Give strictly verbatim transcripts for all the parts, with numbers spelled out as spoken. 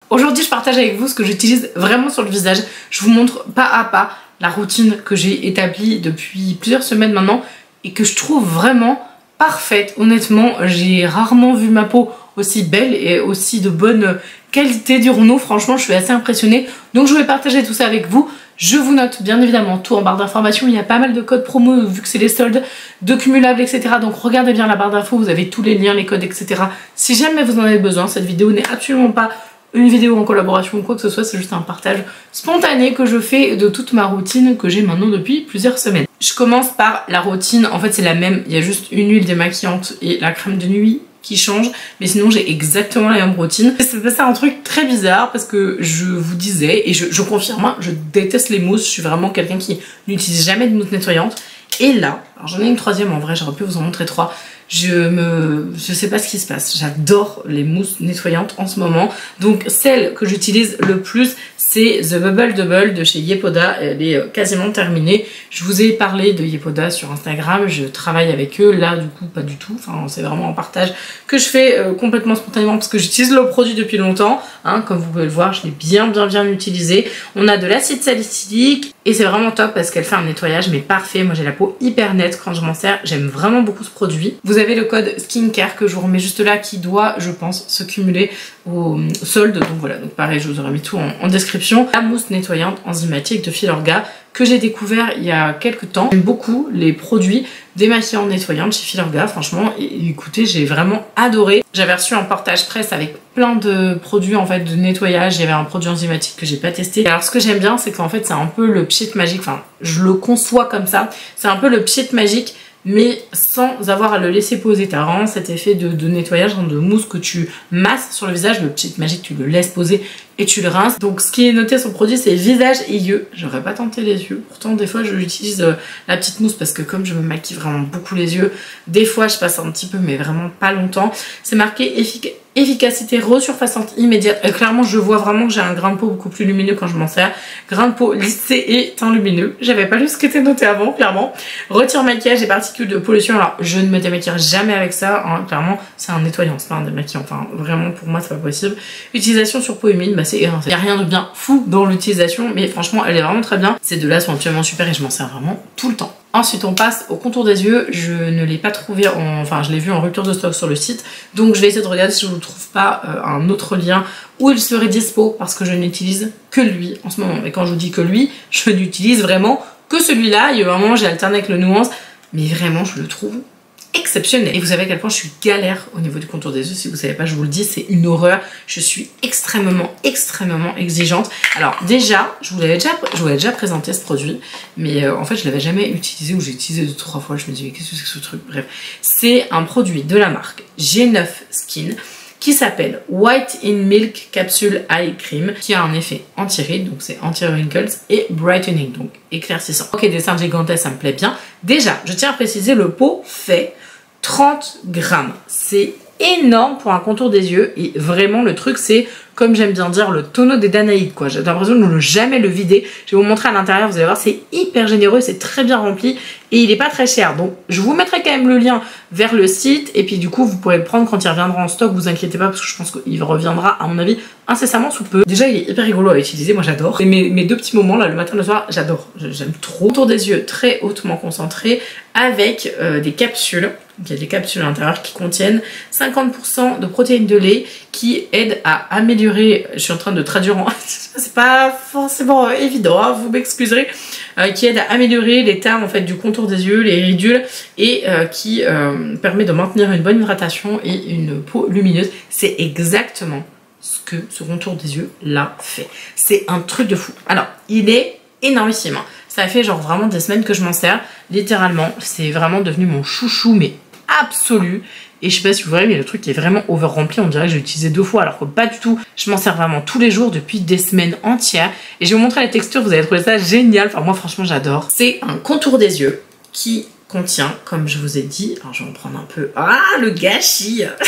Aujourd'hui je partage avec vous ce que j'utilise vraiment sur le visage. Je vous montre pas à pas la routine que j'ai établie depuis plusieurs semaines maintenant et que je trouve vraiment parfaite. Honnêtement, j'ai rarement vu ma peau aussi belle et aussi de bonne qualité, dirons-nous. Franchement, je suis assez impressionnée. Donc je vais partager tout ça avec vous. Je vous note bien évidemment tout en barre d'informations. Il y a pas mal de codes promo vu que c'est les soldes, de cumulables, et cetera. Donc regardez bien la barre d'infos, vous avez tous les liens, les codes, et cetera. Si jamais vous en avez besoin, cette vidéo n'est absolument pas une vidéo en collaboration ou quoi que ce soit, c'est juste un partage spontané que je fais de toute ma routine que j'ai maintenant depuis plusieurs semaines. Je commence par la routine, en fait c'est la même, il y a juste une huile démaquillante et la crème de nuit qui change, mais sinon j'ai exactement la même routine. C'est passé un truc très bizarre parce que je vous disais, et je, je confirme, hein, je déteste les mousses, je suis vraiment quelqu'un qui n'utilise jamais de mousse nettoyante. Et là, alors j'en ai une troisième en vrai, j'aurais pu vous en montrer trois. Je me, je sais pas ce qui se passe. J'adore les mousses nettoyantes en ce moment. Donc celle que j'utilise le plus, c'est The Bubble Double de chez Yepoda. Elle est quasiment terminée. Je vous ai parlé de Yepoda sur Instagram. Je travaille avec eux. Là, du coup, pas du tout. Enfin, c'est vraiment un partage que je fais euh, complètement spontanément parce que j'utilise le produit depuis longtemps. Hein, comme vous pouvez le voir, je l'ai bien, bien, bien utilisé. On a de l'acide salicylique et c'est vraiment top parce qu'elle fait un nettoyage mais parfait. Moi, j'ai la peau hyper nette quand je m'en sers. J'aime vraiment beaucoup ce produit. Vous Vous avez le code skincare que je vous remets juste là qui doit, je pense, se cumuler au solde. Donc voilà, donc pareil, je vous aurais mis tout en, en description. La mousse nettoyante enzymatique de Filorga que j'ai découvert il y a quelques temps. J'aime beaucoup les produits démaquillants nettoyants chez Filorga, franchement. Et écoutez, j'ai vraiment adoré. J'avais reçu un portage presse avec plein de produits en fait de nettoyage. Il y avait un produit enzymatique que j'ai pas testé. Alors ce que j'aime bien, c'est qu'en fait c'est un peu le pchit magique. Enfin, je le conçois comme ça. C'est un peu le pchit magique, mais sans avoir à le laisser poser. T'as vraiment cet effet de, de nettoyage, de mousse que tu masses sur le visage. Le pchit magique, tu le laisses poser et tu le rinces. Donc ce qui est noté sur le produit, c'est visage et yeux. J'aurais pas tenté les yeux. Pourtant des fois j'utilise euh, la petite mousse parce que comme je me maquille vraiment beaucoup les yeux, des fois je passe un petit peu mais vraiment pas longtemps. C'est marqué efficace. Efficacité resurfaçante immédiate. Euh, clairement, je vois vraiment que j'ai un grain de peau beaucoup plus lumineux quand je m'en sers. Grain de peau lissé et teint lumineux. J'avais pas lu ce qui était noté avant, clairement. Retire maquillage et particules de pollution. Alors, je ne me démaquille jamais avec ça. Hein. Clairement, c'est un nettoyant, c'est pas un démaquillant. Enfin, vraiment, pour moi, c'est pas possible. Utilisation sur peau humide, bah c'est érincé. Il n'y a rien de bien fou dans l'utilisation, mais franchement, elle est vraiment très bien. Ces deux-là sont absolument super et je m'en sers vraiment tout le temps. Ensuite on passe au contour des yeux. Je ne l'ai pas trouvé en... enfin je l'ai vu en rupture de stock sur le site, donc je vais essayer de regarder si je ne trouve pas euh, un autre lien où il serait dispo parce que je n'utilise que lui en ce moment. Et quand je vous dis que lui, je n'utilise vraiment que celui-là. Il y a un moment j'ai alterné avec le nuance, mais vraiment je le trouve exceptionnel. Et vous savez à quel point je suis galère au niveau du contour des yeux. Si vous savez pas, je vous le dis, c'est une horreur. Je suis extrêmement, extrêmement exigeante. Alors déjà, je vous l'avais déjà, je vous l'avais déjà présenté ce produit, mais euh, en fait je l'avais jamais utilisé ou j'ai utilisé deux trois fois. Je me dis mais qu'est-ce que c'est que ce truc? Bref, c'est un produit de la marque G neuf Skin qui s'appelle White in Milk Capsule Eye Cream, qui a un effet anti-rides, donc c'est anti-wrinkles, et brightening, donc éclaircissant. Ok, dessin gigantesque, ça me plaît bien. Déjà, je tiens à préciser, le pot fait trente grammes. C'est énorme pour un contour des yeux, et vraiment le truc c'est, comme j'aime bien dire, le tonneau des Danaïdes quoi. J'ai l'impression de ne jamais le vider. Je vais vous montrer à l'intérieur, vous allez voir, c'est hyper généreux, c'est très bien rempli et il est pas très cher. Donc je vous mettrai quand même le lien vers le site et puis du coup vous pourrez le prendre quand il reviendra en stock, vous inquiétez pas parce que je pense qu'il reviendra à mon avis incessamment sous peu. Déjà il est hyper rigolo à utiliser, moi j'adore. Et mes, mes deux petits moments là, le matin et le soir, j'adore, j'aime trop. Contour des yeux très hautement concentré avec euh, des capsules. Il y a des capsules à l'intérieur qui contiennent cinquante pour cent de protéines de lait qui aident à améliorer, je suis en train de traduire en... c'est pas forcément évident, hein, vous m'excuserez, euh, qui aident à améliorer l'état en fait du contour des yeux, les ridules, et euh, qui euh, permet de maintenir une bonne hydratation et une peau lumineuse. C'est exactement ce que ce contour des yeux là fait. C'est un truc de fou. Alors, il est énormissime. Ça fait genre vraiment des semaines que je m'en sers, littéralement. C'est vraiment devenu mon chouchou, mais absolu. Et je sais pas si vous voyez, mais le truc est vraiment over rempli. On dirait que j'ai utilisé deux fois alors que pas du tout. Je m'en sers vraiment tous les jours depuis des semaines entières. Et je vais vous montrer la texture, vous allez trouver ça génial. Enfin moi franchement j'adore. C'est un contour des yeux qui contient, comme je vous ai dit, alors je vais en prendre un peu. Ah le gâchis.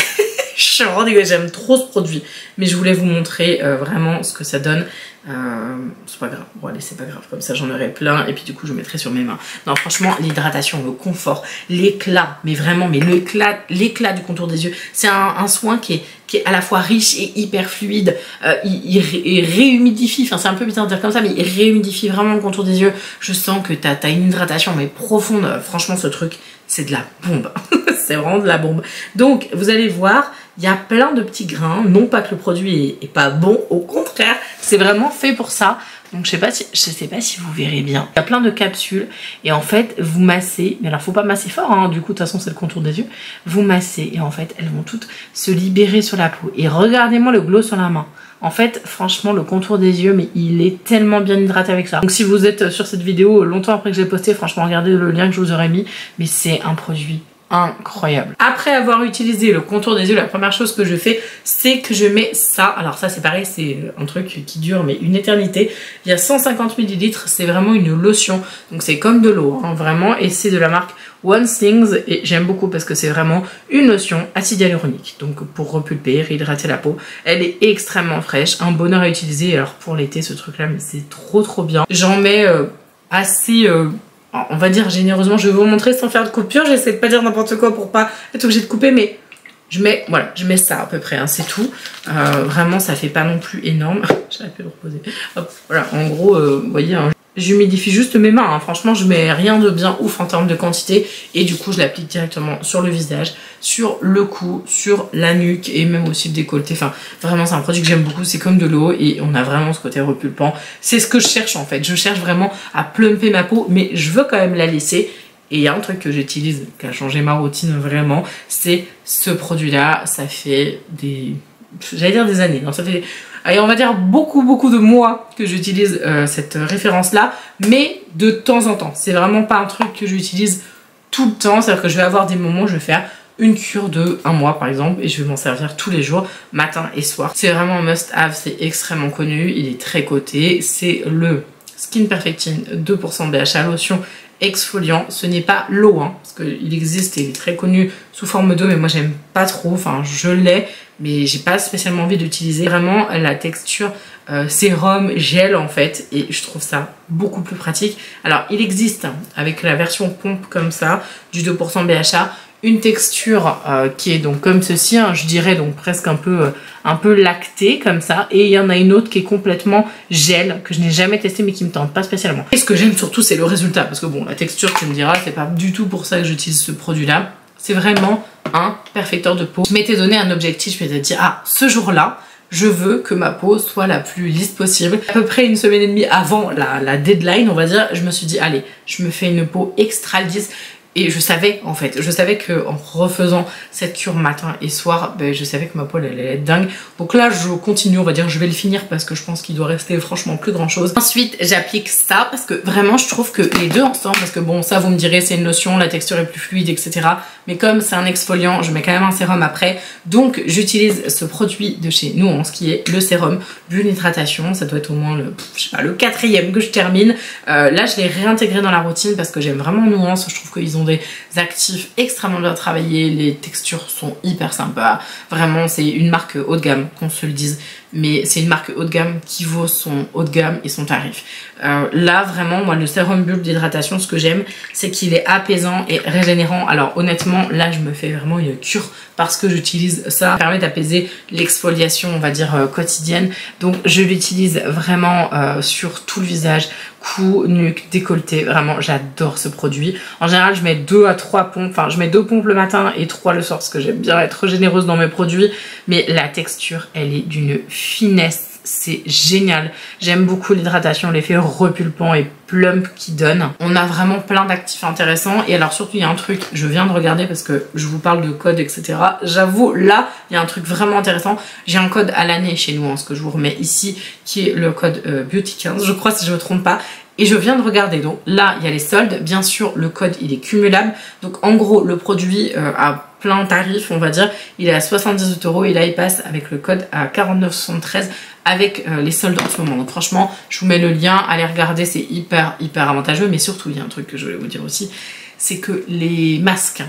Je suis vraiment dégueulasse, j'aime trop ce produit. Mais je voulais vous montrer euh, vraiment ce que ça donne. Euh, c'est pas grave, bon allez c'est pas grave, comme ça j'en aurai plein et puis du coup je mettrai sur mes mains. Non franchement l'hydratation, le confort, l'éclat, mais vraiment mais l'éclat l'éclat du contour des yeux, c'est un, un soin qui est, qui est à la fois riche et hyper fluide, euh, il, il, il réhumidifie, enfin c'est un peu bizarre de dire comme ça, mais il réhumidifie vraiment le contour des yeux. Je sens que t'as as une hydratation mais profonde, franchement ce truc c'est de la bombe. C'est vraiment de la bombe. Donc vous allez voir, il y a plein de petits grains, non pas que le produit est, est pas bon, au contraire, c'est vraiment fait pour ça. Donc je sais pas si je sais pas si vous verrez bien. Il y a plein de capsules et en fait vous massez, mais alors faut pas masser fort hein, du coup de toute façon c'est le contour des yeux. Vous massez et en fait elles vont toutes se libérer sur la peau. Et regardez-moi le glow sur la main. En fait, franchement, le contour des yeux, mais il est tellement bien hydraté avec ça. Donc si vous êtes sur cette vidéo longtemps après que j'ai posté, franchement, regardez le lien que je vous aurais mis. Mais c'est un produit incroyable. Après avoir utilisé le contour des yeux, la première chose que je fais, c'est que je mets ça. Alors ça, c'est pareil, c'est un truc qui dure, mais une éternité. Il y a cent cinquante millilitres, c'est vraiment une lotion. Donc c'est comme de l'eau, hein, vraiment. Et c'est de la marque One Things et j'aime beaucoup parce que c'est vraiment une lotion acide hyaluronique, donc pour repulper, réhydrater la peau. Elle est extrêmement fraîche, un bonheur à utiliser. Alors pour l'été ce truc là mais c'est trop trop bien. J'en mets euh, assez euh, on va dire généreusement, je vais vous montrer sans faire de coupure, j'essaie de pas dire n'importe quoi pour pas être obligée de couper, mais je mets, voilà, je mets ça à peu près, hein, c'est tout. Euh, vraiment ça fait pas non plus énorme. J'arrive plus de reposer. Hop, voilà, en gros, euh, vous voyez, hein, j'humidifie juste mes mains, hein. Franchement je mets rien de bien ouf en termes de quantité et du coup je l'applique directement sur le visage, sur le cou, sur la nuque et même aussi le décolleté. Enfin vraiment c'est un produit que j'aime beaucoup, c'est comme de l'eau et on a vraiment ce côté repulpant. C'est ce que je cherche en fait, je cherche vraiment à plumper ma peau mais je veux quand même la laisser. Et il y a un truc que j'utilise qui a changé ma routine vraiment, c'est ce produit là. Ça fait des, j'allais dire des années, non ça fait... Allez, on va dire beaucoup beaucoup de mois que j'utilise euh, cette référence là, mais de temps en temps. C'est vraiment pas un truc que j'utilise tout le temps, c'est-à-dire que je vais avoir des moments où je vais faire une cure de un mois par exemple et je vais m'en servir tous les jours, matin et soir. C'est vraiment un must have, c'est extrêmement connu, il est très coté, c'est le Skin Perfecting deux pour cent B H A lotion exfoliant. Ce n'est pas l'eau, hein, parce qu'il existe et il est très connu sous forme d'eau, mais moi j'aime pas trop, enfin je l'ai, mais j'ai pas spécialement envie d'utiliser. Vraiment la texture euh, sérum gel en fait, et je trouve ça beaucoup plus pratique. Alors il existe hein, avec la version pompe comme ça, du deux pour cent B H A, une texture euh, qui est donc comme ceci, hein, je dirais donc presque un peu, euh, un peu lactée comme ça, et il y en a une autre qui est complètement gel, que je n'ai jamais testé mais qui me tente pas spécialement. Et ce que j'aime surtout c'est le résultat, parce que bon la texture tu me diras c'est pas du tout pour ça que j'utilise ce produit là, c'est vraiment un perfecteur de peau. Je m'étais donné un objectif, je m'étais dit ah ce jour là je veux que ma peau soit la plus lisse possible. À peu près une semaine et demie avant la, la deadline on va dire, je me suis dit allez je me fais une peau extra lisse. Et je savais en fait, je savais que en refaisant cette cure matin et soir, ben, je savais que ma peau elle allait être dingue. Donc là je continue, on va dire je vais le finir parce que je pense qu'il doit rester franchement plus grand chose. Ensuite j'applique ça parce que vraiment je trouve que les deux ensemble, parce que bon ça vous me direz c'est une lotion, la texture est plus fluide et cetera. Mais comme c'est un exfoliant, je mets quand même un sérum après. Donc j'utilise ce produit de chez Nuance qui est le sérum Bulle Hydratation. Ça doit être au moins le, je sais pas, le quatrième que je termine. Euh, là je l'ai réintégré dans la routine parce que j'aime vraiment Nuance. Je trouve qu'ils ont des actifs extrêmement bien travaillés, les textures sont hyper sympas, vraiment c'est une marque haut de gamme qu'on se le dise, mais c'est une marque haut de gamme qui vaut son haut de gamme et son tarif. Euh, là vraiment moi le sérum bulle d'hydratation, ce que j'aime c'est qu'il est apaisant et régénérant. Alors honnêtement là je me fais vraiment une cure parce que j'utilise ça, ça permet d'apaiser l'exfoliation on va dire euh, quotidienne, donc je l'utilise vraiment euh, sur tout le visage, cou, nuque, décolleté, vraiment j'adore ce produit. En général je mets deux à trois pompes, enfin je mets deux pompes le matin et trois le soir parce que j'aime bien être généreuse dans mes produits, mais la texture elle est d'une finesse, c'est génial. J'aime beaucoup l'hydratation, l'effet repulpant et plump qui donne. On a vraiment plein d'actifs intéressants et alors surtout il y a un truc, je viens de regarder parce que je vous parle de code et cetera. J'avoue là il y a un truc vraiment intéressant, j'ai un code à l'année chez nous, hein, ce que je vous remets ici qui est le code euh, Beauty quinze je crois si je ne me trompe pas. Et je viens de regarder, donc là il y a les soldes, bien sûr le code il est cumulable, donc en gros le produit euh, a plein tarif on va dire, il est à soixante-dix-huit euros et là il passe avec le code à quarante-neuf soixante-treize avec euh, les soldes en ce moment. Donc franchement je vous mets le lien, allez regarder, c'est hyper hyper avantageux. Mais surtout il y a un truc que je voulais vous dire aussi, c'est que les masques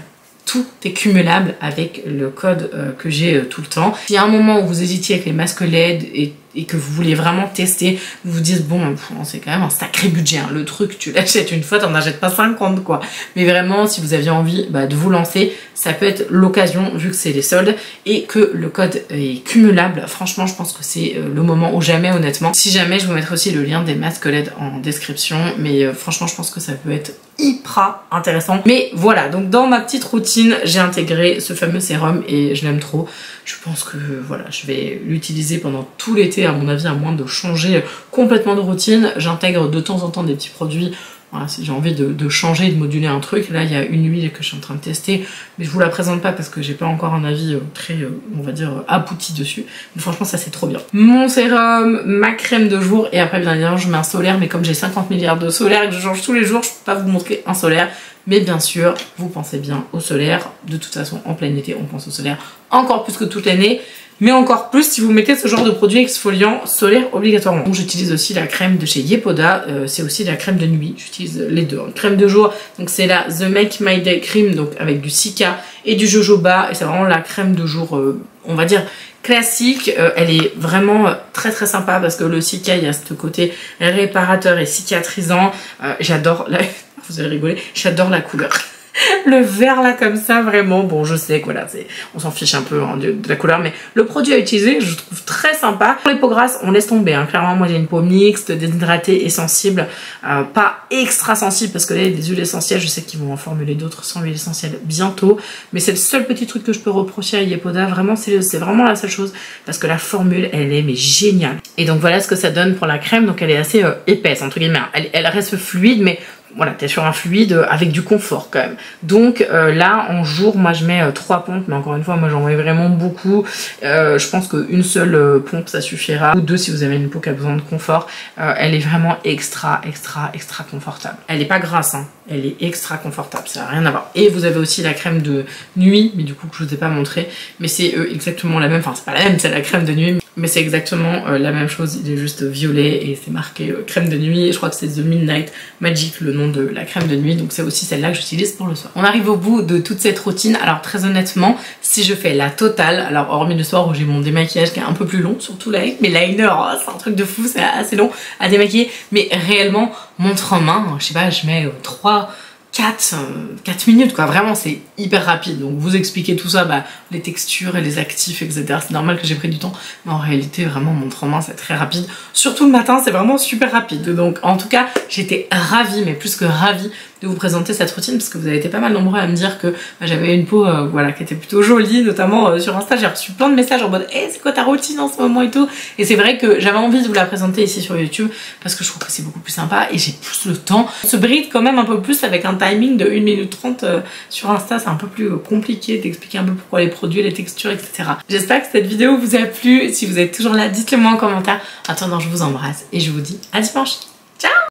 tout est cumulable avec le code euh, que j'ai euh, tout le temps. S'il y a un moment où vous hésitiez avec les masques L E D et, et que vous voulez vraiment tester, vous vous dites bon, c'est quand même un sacré budget, hein. Le truc, tu l'achètes une fois, t'en achètes pas cinquante quoi. Mais vraiment, si vous aviez envie bah, de vous lancer, ça peut être l'occasion vu que c'est les soldes et que le code est cumulable. Franchement, je pense que c'est euh, le moment ou jamais, honnêtement. Si jamais, je vous mettrai aussi le lien des masques L E D en description, mais euh, franchement, je pense que ça peut être hyper intéressant. Mais voilà, donc dans ma petite routine, j'ai intégré ce fameux sérum et je l'aime trop. Je pense que voilà, je vais l'utiliser pendant tout l'été, à mon avis, à moins de changer complètement de routine. J'intègre de temps en temps des petits produits. Voilà, si j'ai envie de, de changer, de moduler un truc. Là, il y a une huile que je suis en train de tester, mais je vous la présente pas parce que j'ai pas encore un avis très, on va dire, abouti dessus. Mais franchement, ça c'est trop bien. Mon sérum, ma crème de jour, et après, bien évidemment, je mets un solaire, mais comme j'ai cinquante milliards de solaires et que je change tous les jours, je peux pas vous montrer un solaire. Mais bien sûr, vous pensez bien au solaire. De toute façon, en plein été, on pense au solaire encore plus que toute l'année. Mais encore plus si vous mettez ce genre de produit exfoliant solaire obligatoirement. Donc j'utilise aussi la crème de chez Yepoda, euh, c'est aussi la crème de nuit, j'utilise les deux. Crème de jour, donc c'est la The Make My Day Cream, donc avec du cica et du jojoba, et c'est vraiment la crème de jour, euh, on va dire classique. Euh, elle est vraiment euh, très très sympa parce que le cica, il y a ce côté réparateur et cicatrisant. Euh, j'adore, la... vous allez rigoler, j'adore la couleur. Le vert là comme ça, vraiment, bon je sais que voilà, on s'en fiche un peu hein, de, de la couleur, mais le produit à utiliser je trouve très sympa. Pour les peaux grasses, on laisse tomber, hein. Clairement moi j'ai une peau mixte, déshydratée et sensible, euh, pas extra sensible parce que là il y a des huiles essentielles, je sais qu'ils vont en formuler d'autres sans huile essentielle bientôt, mais c'est le seul petit truc que je peux reprocher à Yepoda, vraiment c'est vraiment la seule chose, parce que la formule elle est mais géniale. Et donc voilà ce que ça donne pour la crème, donc elle est assez euh, épaisse entre guillemets, elle, elle reste fluide mais voilà, t'es sur un fluide avec du confort quand même. Donc euh, là, en jour, moi je mets euh, trois pompes, mais encore une fois, moi j'en mets vraiment beaucoup. Euh, je pense qu'une seule euh, pompe, ça suffira. Ou deux si vous avez une peau qui a besoin de confort. Euh, elle est vraiment extra, extra, extra confortable. Elle est pas grasse, hein. Elle est extra confortable, ça n'a rien à voir. Et vous avez aussi la crème de nuit, mais du coup que je vous ai pas montré. Mais c'est euh, exactement la même, enfin c'est pas la même, c'est la crème de nuit. Mais c'est exactement euh, la même chose, il est juste violet et c'est marqué euh, crème de nuit. Je crois que c'est The Midnight Magic, le nom de la crème de nuit, donc c'est aussi celle-là que j'utilise pour le soir. On arrive au bout de toute cette routine. Alors très honnêtement, si je fais la totale, alors hormis le soir où j'ai mon démaquillage qui est un peu plus long, surtout là, mais liner, oh, c'est un truc de fou, c'est assez long à démaquiller, mais réellement, montre en main, je sais pas, je mets euh, trois... quatre, quatre minutes quoi, vraiment c'est hyper rapide. Donc vous expliquez tout ça, bah, les textures et les actifs etc, c'est normal que j'ai pris du temps, mais en réalité vraiment montre en main c'est très rapide, surtout le matin c'est vraiment super rapide. Donc en tout cas j'étais ravie, mais plus que ravie de vous présenter cette routine parce que vous avez été pas mal nombreux à me dire que bah, j'avais une peau euh, voilà, qui était plutôt jolie, notamment euh, sur Insta j'ai reçu plein de messages en mode hey, c'est quoi ta routine en ce moment et tout, et c'est vrai que j'avais envie de vous la présenter ici sur YouTube parce que je trouve que c'est beaucoup plus sympa et j'ai plus le temps. On se bride quand même un peu plus avec un timing de une minute trente euh, sur Insta, c'est un peu plus euh, compliqué d'expliquer un peu pourquoi les produits, les textures, et cetera. J'espère que cette vidéo vous a plu. Si vous êtes toujours là, dites-le moi en commentaire. En attendant, je vous embrasse et je vous dis à dimanche.